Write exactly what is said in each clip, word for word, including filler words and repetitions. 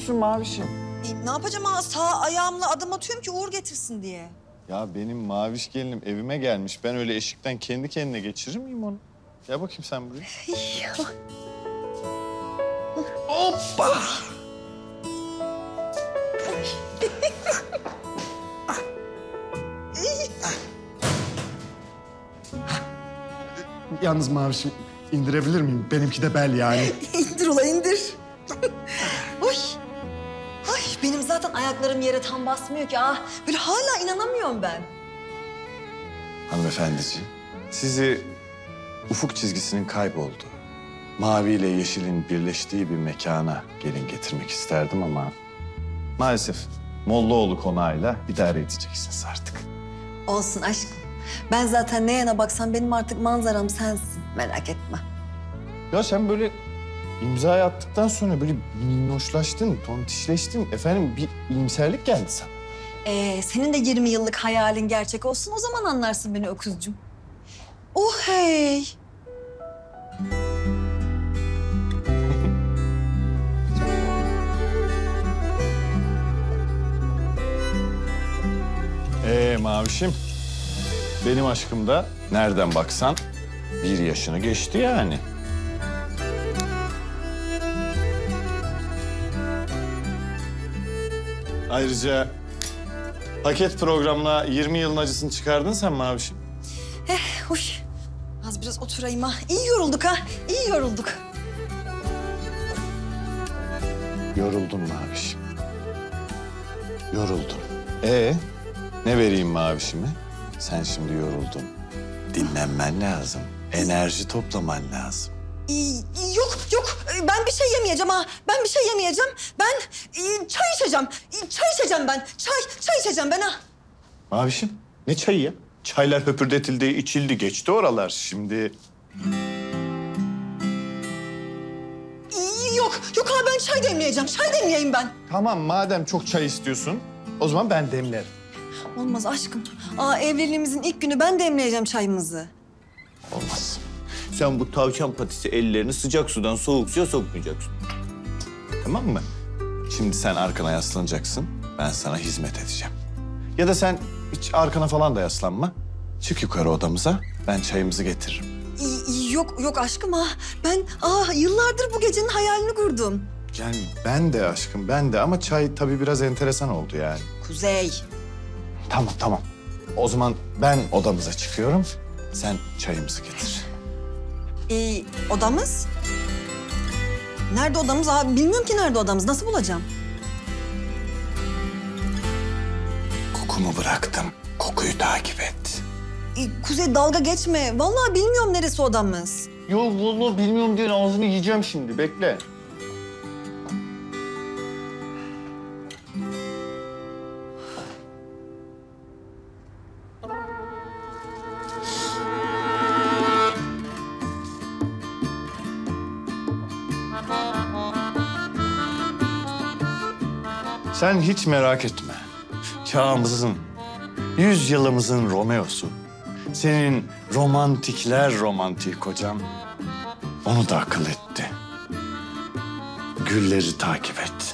yapıyorsun Mavişim? E, ne yapacağım ha? Sağ ayağımla adım atıyorum ki Uğur getirsin diye. Ya benim Maviş gelinim evime gelmiş. Ben öyle eşikten kendi kendine geçirir miyim onu? Gel bakayım sen buraya. Hoppa! Yalnız Mavişim indirebilir miyim? Benimki de bel yani. İndir ula indir. Uy. Ay benim zaten ayaklarım yere tam basmıyor ki. Ah, böyle hala inanamıyorum ben. Hanımefendiciğim, sizi ufuk çizgisinin kaybolduğu, mavi ile yeşilin birleştiği bir mekana gelin getirmek isterdim ama maalesef Mollaoğlu konağıyla idare edeceksiniz artık. Olsun aşkım. Ben zaten ne yana baksam benim artık manzaram sensin. Merak etme. Ya sen böyle imzayı attıktan sonra böyle minnoşlaştın, tontişleştin. Efendim bir iyimserlik geldi sana. Ee, senin de yirmi yıllık hayalin gerçek olsun. O zaman anlarsın beni öküzcüm. Oh hey. Ee Mavişim, benim aşkım da nereden baksan bir yaşını geçti yani. Ayrıca paket programla yirmi yılın acısını çıkardın sen Mavişim. Eh, hoş. Az biraz oturayım ha. İyi yorulduk ha. İyi yorulduk. Yoruldum Mavişim. Yoruldum. Ee, ne vereyim Mavişime? Sen şimdi yoruldun. Dinlenmen lazım. Enerji toplaman lazım. Ee, yok yok. Ee, Ben bir şey yemeyeceğim ha. Ben bir şey yemeyeceğim. Ben e, çay içeceğim. E, Çay içeceğim ben. Çay, çay içeceğim ben ha. Mavişim, ne çayı ya? Çaylar höpürdetildi, içildi, geçti oralar şimdi. Ee, Yok yok ha ben çay demleyeceğim. Çay demleyeyim ben. Tamam, madem çok çay istiyorsun, o zaman ben demlerim. Olmaz aşkım. Aa, evliliğimizin ilk günü ben demleyeceğim çayımızı. Olmaz. Sen bu tavşan patisi ellerini sıcak sudan soğuk suya sokmayacaksın. Tamam mı? Şimdi sen arkana yaslanacaksın, ben sana hizmet edeceğim. Ya da sen hiç arkana falan da yaslanma. Çık yukarı odamıza, ben çayımızı getiririm. Ee, Yok yok aşkım ha. Ben aa, yıllardır bu gecenin hayalini kurdum. Yani ben de aşkım, ben de ama çay tabii biraz enteresan oldu yani. Kuzey. Tamam, tamam. O zaman ben odamıza çıkıyorum, sen çayımızı getir. Ee, odamız? Nerede odamız? Aa, bilmiyorum ki nerede odamız. Nasıl bulacağım? Kokumu bıraktım, kokuyu takip et. Ee, Kuzey dalga geçme. Vallahi bilmiyorum neresi odamız. Yok, vallahi bilmiyorum diye ağzını yiyeceğim şimdi, bekle. Sen hiç merak etme. Çağımızın, yüzyılımızın Romeo'su. Senin romantikler romantik kocam. Onu da akıl etti. Gülleri takip et.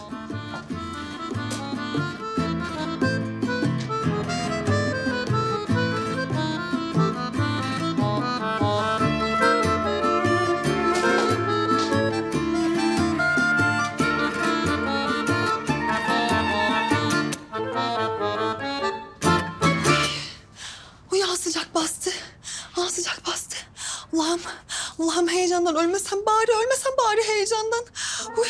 Uy ah, sıcak bastı. Ah sıcak bastı. Allah'ım, Allah'ım heyecandan ölmesem bari, ölmesem bari heyecandan. Uy.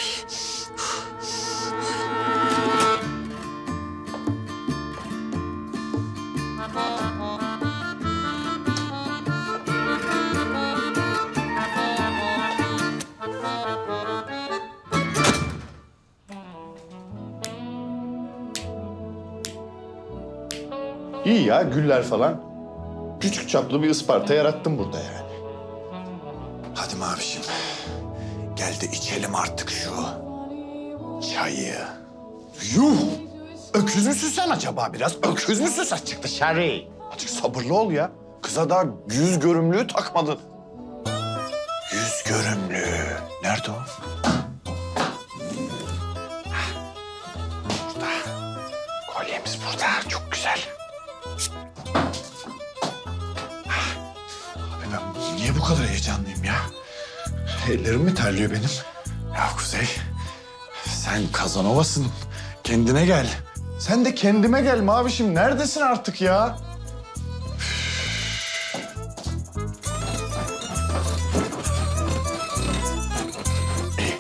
İyi ya, güller falan. Küçük çaplı bir Isparta yarattım burada yani. Hadi Mavişim, gel de içelim artık şu çayı. Yuh! Öküz müsün sen acaba biraz? Öküz müsün sen? Çık dışarı. Azıcık sabırlı ol ya. Kıza daha yüz görümlüğü takmadın. Yüz görümlüğü. Nerede o? biz burada. Çok güzel. Abi ben niye bu kadar heyecanlıyım ya? Ellerim mi terliyor benim? Ya Kuzey, sen Kazanova'sın. Kendine gel. Sen de kendime gel Mavişim. Neredesin artık ya? İyi.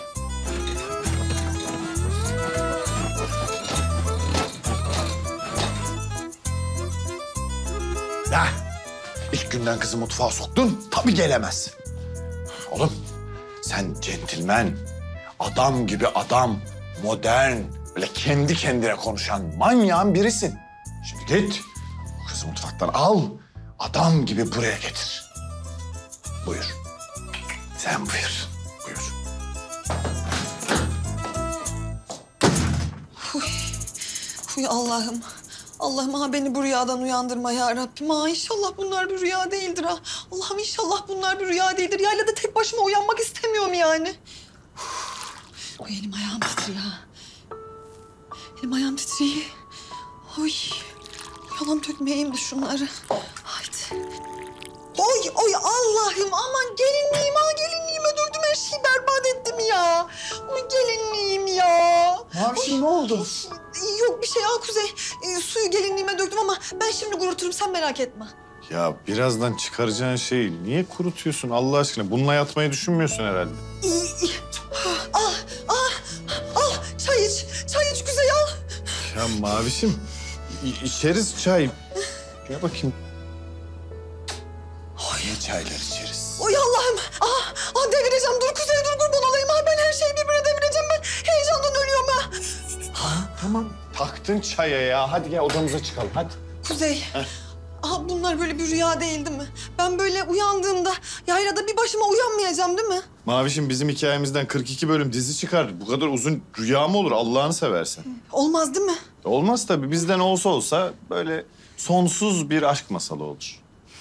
Ya, ilk günden kızı mutfağa soktun, tabii gelemez. Oğlum, sen centilmen, adam gibi adam, modern, böyle kendi kendine konuşan manyağın birisin. Şimdi git, bu kızı mutfaktan al, adam gibi buraya getir. Buyur. Sen buyur, buyur. Uy Allah'ım. Allah'ım ha beni bu rüyadan uyandırma ya Rabbim. Ha inşallah bunlar bir rüya değildir ha. Allah'ım inşallah bunlar bir rüya değildir. Yaylada tek başıma uyanmak istemiyorum yani. Uf, Uy elim ayağım titriyor ha. Elim ayağım titriyor. Oy. Yalan dökmeyeyim de şunları. Haydi. Oy oy Allah'ım aman gelinliğim ha gelinliğime döktüm her şeyi berbat ettim ya. Oy gelinliğim ya. Mavişim ne oldu? Yok bir şey al Kuzey. E, suyu gelinliğime döktüm ama ben şimdi kuruturum sen merak etme. Ya birazdan çıkaracağın şeyi niye kurutuyorsun Allah aşkına? Bununla yatmayı düşünmüyorsun herhalde. İyi, iyi. Al, al, al. Çay iç, çay iç Kuzey al. Ya Mavişim, i- içeriz çay. Gel bakayım. Ne çaylar içeriz? Oy Allah'ım. Ah, ah devireceğim. Dur Kuzey dur kurban olayım. Ha, ben her şeyi birbirine devireceğim. Ben heyecandan ölüyorum ha. Tamam. Taktın çaya ya. Hadi gel odamıza çıkalım hadi. Kuzey. Aha bunlar böyle bir rüya değil değil mi? Ben böyle uyandığımda yaylada bir başıma uyanmayacağım değil mi? Mavişim bizim hikayemizden kırk iki bölüm dizi çıkar. Bu kadar uzun rüya mı olur Allah'ını seversen? Olmaz değil mi? Olmaz tabii. Bizden olsa olsa böyle sonsuz bir aşk masalı olur.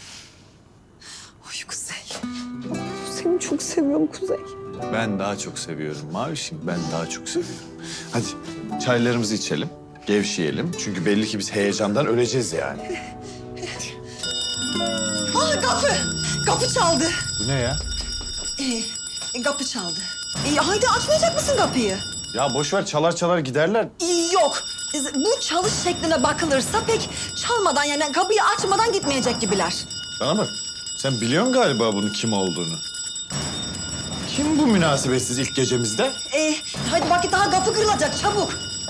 Oy Kuzey. Seni çok seviyorum Kuzey. Ben daha çok seviyorum Mavişim. Ben daha çok seviyorum. Hadi çaylarımızı içelim. Gevşeyelim. Çünkü belli ki biz heyecandan öleceğiz yani. Ah kapı. Kapı çaldı. Bu ne ya? Ee, kapı çaldı. Ee, haydi açmayacak mısın kapıyı? Ya boş ver çalar çalar giderler. Ee, yok. Bu çalış şekline bakılırsa pek çalmadan yani kapıyı açmadan gitmeyecek gibiler. Bana bak. Sen biliyorsun galiba bunun kim olduğunu. Kim bu münasebetsiz ilk gecemizde? Ee, hadi vakit daha kapı kırılacak çabuk.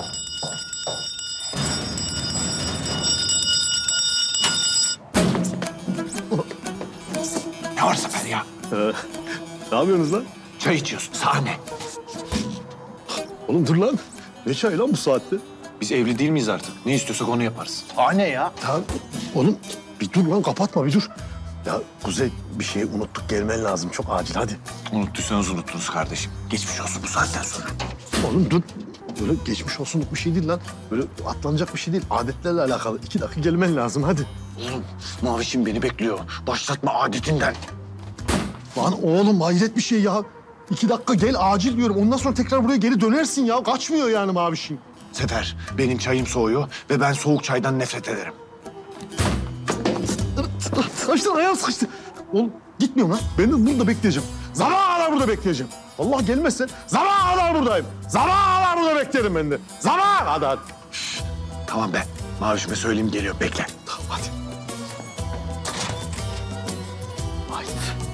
Ne var Sefer ya? Ne yapıyorsunuz lan? Çay içiyorsun sahne. Oğlum dur lan. Ne çay lan bu saatte? Biz evli değil miyiz artık? Ne istiyorsak onu yaparız. Sahne ya. Tamam. Oğlum bir dur lan kapatma bir dur. Ya Kuzey bir şeyi unuttuk gelmen lazım çok acil hadi. Unuttuysanız unuttunuz kardeşim. Geçmiş olsun bu saatten sonra. Oğlum dur. Böyle geçmiş olsunluk bir şey değil lan. Böyle atlanacak bir şey değil. Adetlerle alakalı. İki dakika gelmen lazım hadi. Oğlum Mavişim beni bekliyor. Başlatma adetinden. Lan oğlum hayret bir şey ya. İki dakika gel acil diyorum. Ondan sonra tekrar buraya geri dönersin ya. Kaçmıyor yani mavişim. Sefer benim çayım soğuyor ve ben soğuk çaydan nefret ederim. Sıkıştı ayağım sıkıştı. Oğlum gitmiyorum lan. Ben de burada bekleyeceğim. Zaman kadar burada bekleyeceğim. Allah gelmezse zaman kadar buradayım. Zaman kadar burada beklerim ben de. Zaman kadar. Tamam be. Mavişime söyleyeyim geliyor. Bekle. Tamam hadi. Haydi.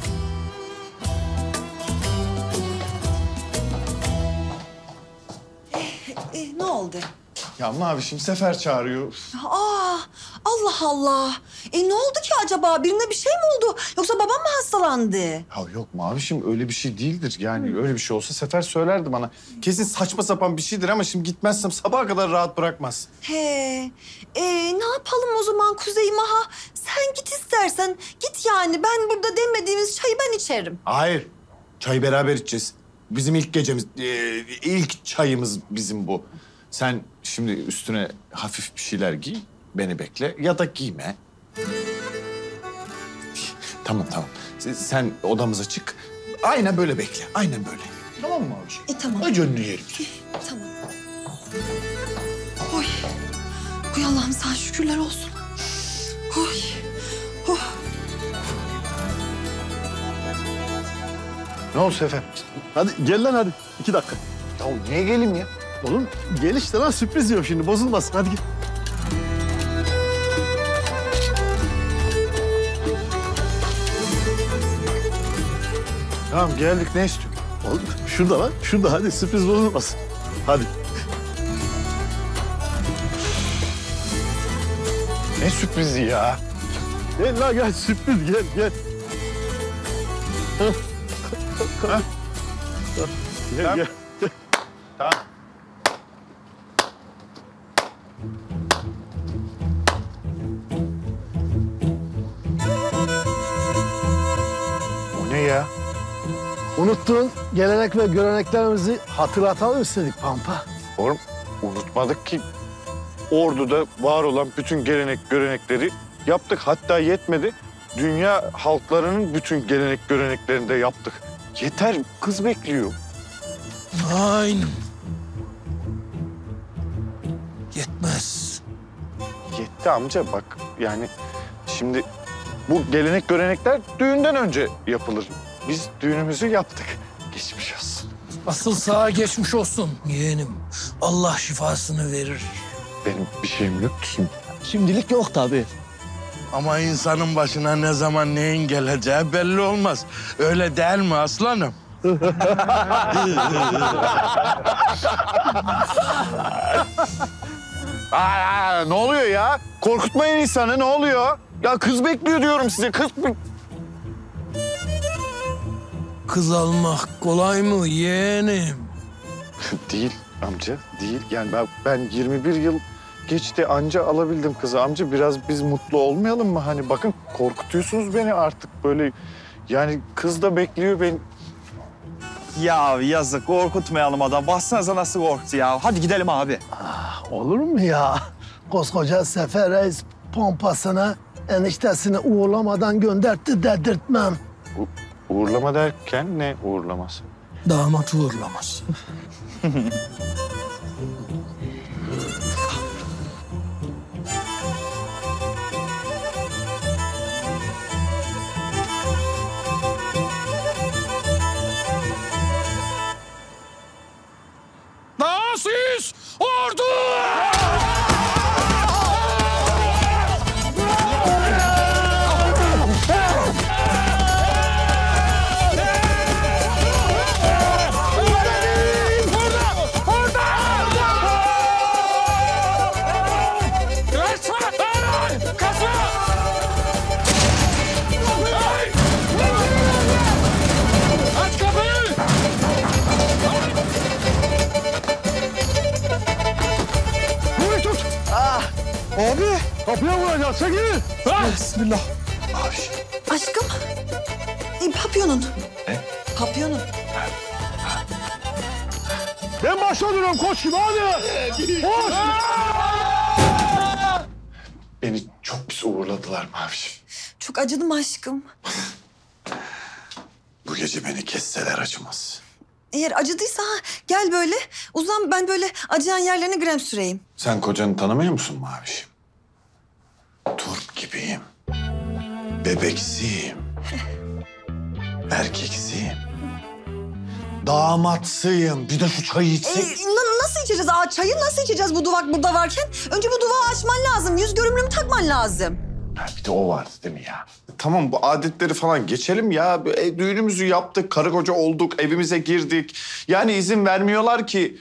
Ee, ne oldu? Ya Mavişim Sefer çağırıyor. Aa, Allah Allah. E ne oldu ki acaba? Birine bir şey mi oldu? Yoksa babam mı hastalandı? Ya yok Mavişim öyle bir şey değildir. Yani öyle bir şey olsa Sefer söylerdi bana. Kesin saçma sapan bir şeydir ama şimdi gitmezsem sabaha kadar rahat bırakmaz. He. E, ne yapalım o zaman Kuzey Maha? Sen git istersen. Git yani. Ben burada demediğimiz çayı ben içerim. Hayır. Çayı beraber içeceğiz. Bizim ilk gecemiz, e, ilk çayımız bizim bu. Sen şimdi üstüne hafif bir şeyler giy, beni bekle ya da giyme. Tamam tamam. Sen- Sen odamıza çık. Aynen böyle bekle. Aynen böyle. Tamam mı abiciğim? E tamam. Ay gönlünü yerim. Tamam. Oy. Uy Allah'ım sana şükürler olsun. Oy. Oh. Ne oldu Sefer? Hadi gel lan hadi. İki dakika. Ya niye geleyim ya? Oğlum gel işte lan, sürpriz diyorum şimdi, bozulmasın. Hadi gel. Tamam geldik, ne istiyorsun? Oğlum şurada lan, şurada, hadi sürpriz bozulmasın. Hadi. Ne sürprizi ya? Gel lan gel, sürpriz, gel gel. Hah. Hah. Gel Tamam. gel. Tamam. O ne ya? Unuttuğun gelenek ve göreneklerimizi hatırlatalım istedik Pampa. Oğlum unutmadık ki. Ordu'da var olan bütün gelenek görenekleri yaptık. Hatta yetmedi. Dünya halklarının bütün gelenek göreneklerini de yaptık. Yeter, kız bekliyor. Aynen. Yetmez. Yetti amca bak, yani şimdi bu gelenek görenekler düğünden önce yapılır. Biz düğünümüzü yaptık. Geçmiş olsun. Asıl sağa geçmiş olsun yeğenim. Allah şifasını verir. Benim bir şeyim yok ki. Şimdilik yok tabii. Ama insanın başına ne zaman neyin geleceği belli olmaz. Öyle değil mi aslanım? Aa, ne oluyor ya? Korkutmayın insanı, ne oluyor? Ya kız bekliyor diyorum size, kız... Kız almak kolay mı yeğenim? Değil amca, değil. Yani ben, ben yirmi bir yıl geçti anca alabildim kızı. Amca biraz biz mutlu olmayalım mı? Hani bakın korkutuyorsunuz beni artık böyle. Yani kız da bekliyor beni. Ya yazık, korkutmayalım adam. Baksanıza nasıl korktu ya. Hadi gidelim abi. Olur mu ya? Koskoca Sefer Reis pompasına eniştesini uğurlamadan göndertti dedirtmem. U uğurlama derken ne uğurlaması? Damat uğurlaması. Nasis ordu! Abi kapıya vuracağız, çekil. Bismillah. Aşkım. E, papyonun. Ne? Papyonun. Ben başta duruyorum koç gibi, hadi. Koş. Beni çok pis uğurladılar Mavişim. Çok acıdım aşkım. Bu gece beni kesseler acımaz. Eğer acıdıysa ha, gel böyle uzan, ben böyle acıyan yerlerine krem süreyim. Sen kocanı tanımıyor musun Mavişim? Turp gibiyim. Bebeksiyim. Erkeksiyim. Damatsıyım. Bir de şu çayı E, içsek. na- nasıl içeceğiz? Aa, çayı nasıl içeceğiz bu duvak burada varken? Önce bu duvağı açman lazım. Yüz görümlüğümü takman lazım. Ha, bir de o vardı değil mi ya? Tamam, bu adetleri falan geçelim ya. E, düğünümüzü yaptık, karı koca olduk, evimize girdik. Yani izin vermiyorlar ki.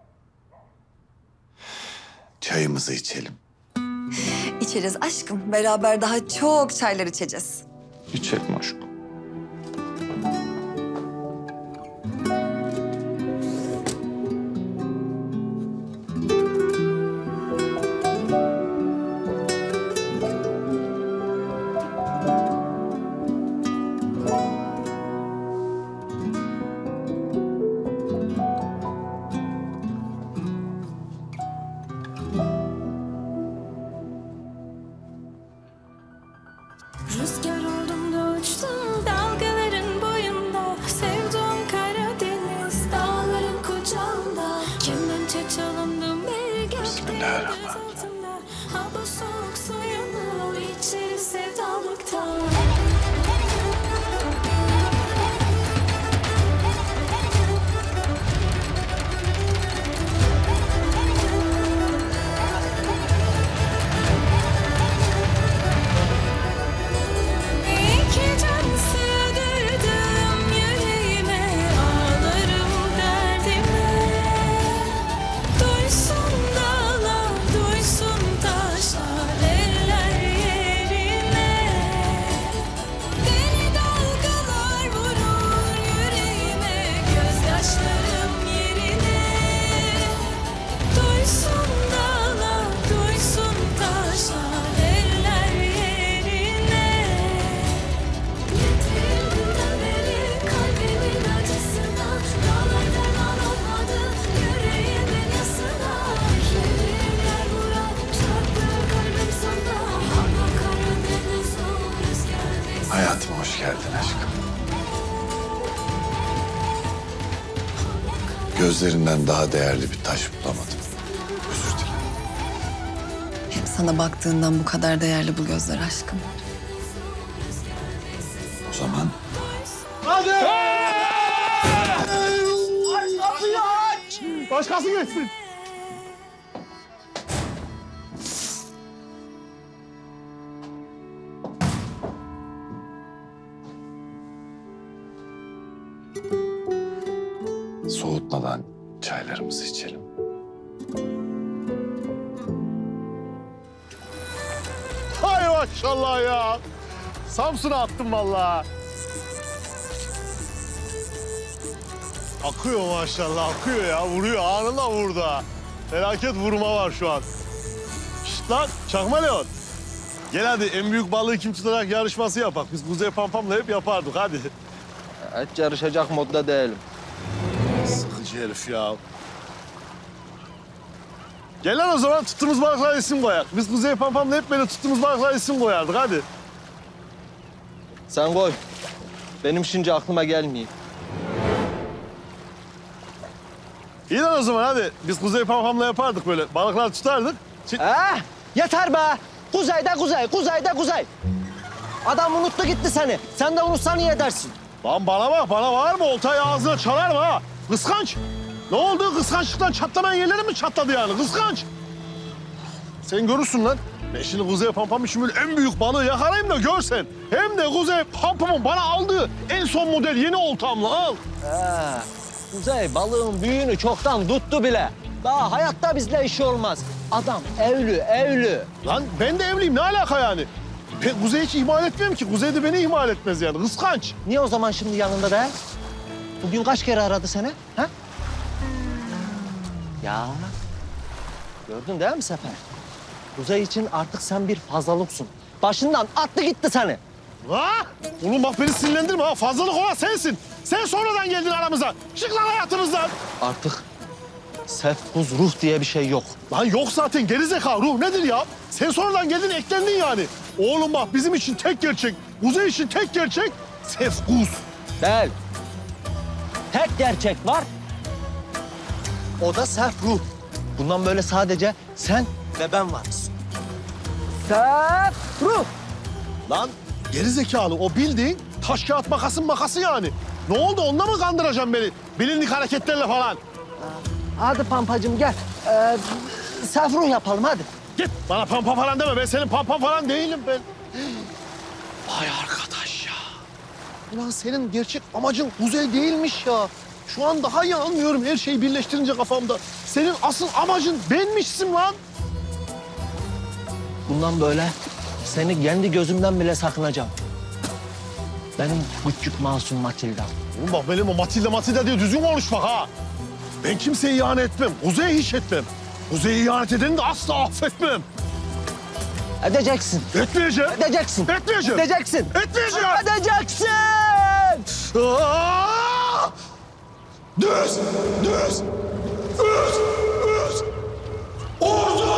Çayımızı içelim. İçeriz aşkım. Beraber daha çok çaylar içeceğiz. İçelim aşkım. Rüzgar oldum da uçtum dalgaların boyunda. Sevduğum Karadeniz dağların kucağında. Kemençe çalındım bir gökte. Bismillahirrahmanirrahim. gözlerinden daha değerli bir taş bulamadım. Özür dilerim. Hem sana baktığından bu kadar değerli bu gözler aşkım. O zaman Başkası geçsin. soğutmadan çaylarımızı içelim. Hay maşallah ya. Samsun'a attım vallahi. Akıyor maşallah, akıyor ya. Vuruyor, anında vurdu ha. Felaket vurma var şu an. Şşt lan, Çakma Leon. Gel hadi en büyük balığı kim tutarak yarışması yapak. Biz Kuzey Pampam'la hep yapardık, hadi. Hiç yarışacak modda değilim. Sıkıcı herif ya. Gel lan o zaman tuttuğumuz balıklara isim koyak. Biz Kuzey Pampam'la hep böyle tuttuğumuz balıklara isim koyardık, hadi. Sen koy. Benim şimdi aklıma gelmiyor. İyi lan o zaman hadi. Biz Kuzey Pampam'la yapardık böyle. Balıklar tutardık. Çi- Eh, yeter be. Kuzeyde kuzey, kuzeyde kuzey. Adam unuttu gitti seni. Sen de unutsan iyi edersin. Lan bana bak, bana var mı? Oltayı ağzına çalar mı ha? Kıskanç. Ne oldu? Kıskançlıktan çatlamayan yerlerin mi çatladı yani? Kıskanç. Sen görürsün lan. Ben şimdi Kuzey Pampam için böyle en büyük balığı yakalayayım da görsen. Hem de Kuzey Pampam'ın bana aldığı en son model yeni oltamla al. He, kuzey balığın büyüğünü çoktan tuttu bile. Daha hayatta bizle işi olmaz. Adam evli, evli. Lan ben de evliyim. Ne alaka yani? Ben Kuzey'i hiç ihmal etmiyorum ki. Kuzey de beni ihmal etmez yani. Kıskanç. Niye o zaman şimdi yanında da? Bugün kaç kere aradı seni? Ha? Ya, gördün değil mi Sefer? Kuzey için artık sen bir fazlalıksın. Başından attı gitti seni. Ha? Oğlum bak beni sinirlendirme ha. Fazlalık olan sensin. Sen sonradan geldin aramıza. Çık lan hayatımızdan. Artık sefkuz ruh diye bir şey yok. Lan yok zaten gerizekalı ruh nedir ya? Sen sonradan geldin eklendin yani. Oğlum bak bizim için tek gerçek, Kuzey için tek gerçek Sefkuz. Değil. Tek gerçek var. O da sef ruh. Bundan böyle sadece sen ve ben varız. Sef ruh. Lan gerizekalı o bildiğin taş kağıt makasın makası yani. Ne oldu onunla mı kandıracaksın beni? Bilindik hareketlerle falan. Hadi pampacığım gel. Ee, sef ruh yapalım hadi. Git bana pampa falan deme ben senin pampa falan değilim ben. Vay arkadaş ya. Ulan senin gerçek amacın Kuzey değilmiş ya. Şu an daha iyi anlıyorum her şeyi birleştirince kafamda. Senin asıl amacın benmişsin lan. Bundan böyle seni kendi gözümden bile sakınacağım. Benim küçük masum Matilda. Oğlum bak benim o Matilda Matilda diye düzgün konuş bak ha. Ben kimseye ihanet etmem. Kuzey'e hiç etmem. Kuzey'e ihanet edeni de asla affetmem. Edeceksin. Etmeyeceğim. Edeceksin. Etmeyeceğim. Edeceksin. Etmeyeceğim. Edeceksin. Aa! Düz! Düz! Üz! Üz! Ordu!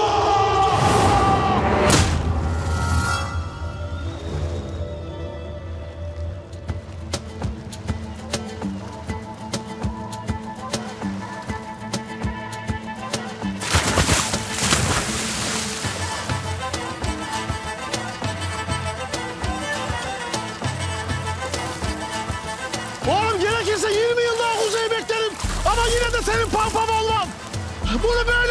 Oğlum gerekirse yirmi yıl daha Kuzey'i beklerim. Ama yine de senin pampam olmam. Bunu böyle